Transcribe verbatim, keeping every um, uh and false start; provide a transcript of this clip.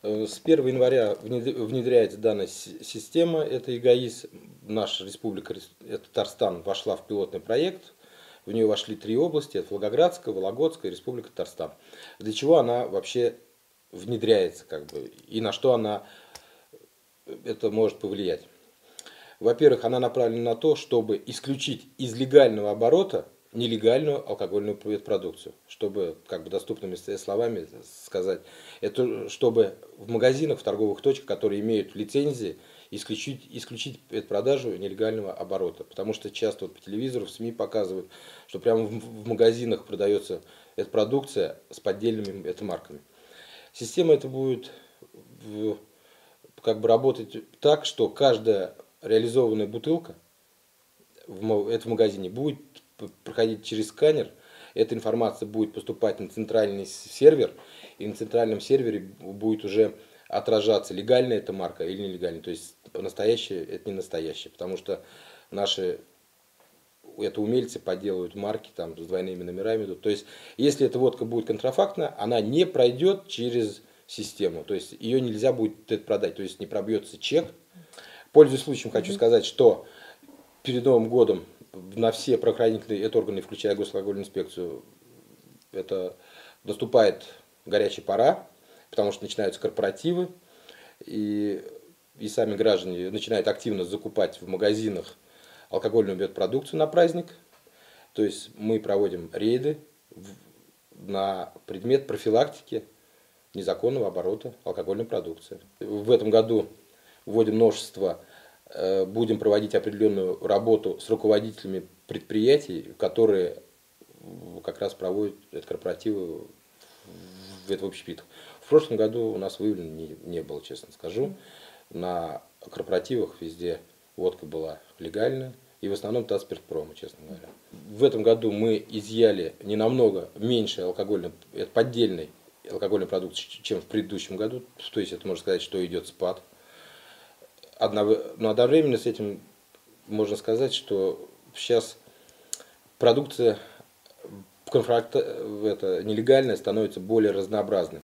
С первого января внедряется данная система, это ЭГАИС. Наша республика, это Татарстан, вошла в пилотный проект. В нее вошли три области, это Волгоградская, Вологодская и Республика Татарстан. Для чего она вообще внедряется, как бы, и на что она это может повлиять? Во-первых, она направлена на то, чтобы исключить из легального оборота нелегальную алкогольную продукцию. Чтобы, как бы доступными словами сказать, это чтобы в магазинах, в торговых точках, которые имеют лицензии, исключить, исключить эту продажу нелегального оборота. Потому что часто вот по телевизору, в СМИ показывают, что прямо в, в магазинах продается эта продукция с поддельными это марками. Система эта будет в, как бы работать так, что каждая реализованная бутылка в, это в магазине будет проходить через сканер, эта информация будет поступать на центральный сервер, и на центральном сервере будет уже отражаться, легальная эта марка или нелегальная. То есть настоящая это не настоящая, потому что наши это умельцы подделывают марки там с двойными номерами. То есть если эта водка будет контрафактна, она не пройдет через систему, то есть ее нельзя будет это продать, то есть не пробьется чек. Пользуясь случаем, хочу сказать, что перед Новым годом на все правоохранительные это органы, включая Госалкогольную инспекцию, это наступает горячая пора, потому что начинаются корпоративы, и, и сами граждане начинают активно закупать в магазинах алкогольную продукцию на праздник. То есть мы проводим рейды на предмет профилактики незаконного оборота алкогольной продукции. В этом году вводим новшество. Будем проводить определенную работу с руководителями предприятий, которые как раз проводят это корпоративы в это общепитах. В прошлом году у нас выявлено не, не было, честно скажу. На корпоративах везде водка была легальная, и в основном Татспиртпрома, честно говоря. В этом году мы изъяли не намного меньше алкогольной, это поддельной алкогольной продукции, чем в предыдущем году. То есть это можно сказать, что идет спад. Но одновременно с этим можно сказать, что сейчас продукция это, нелегальная становится более разнообразной.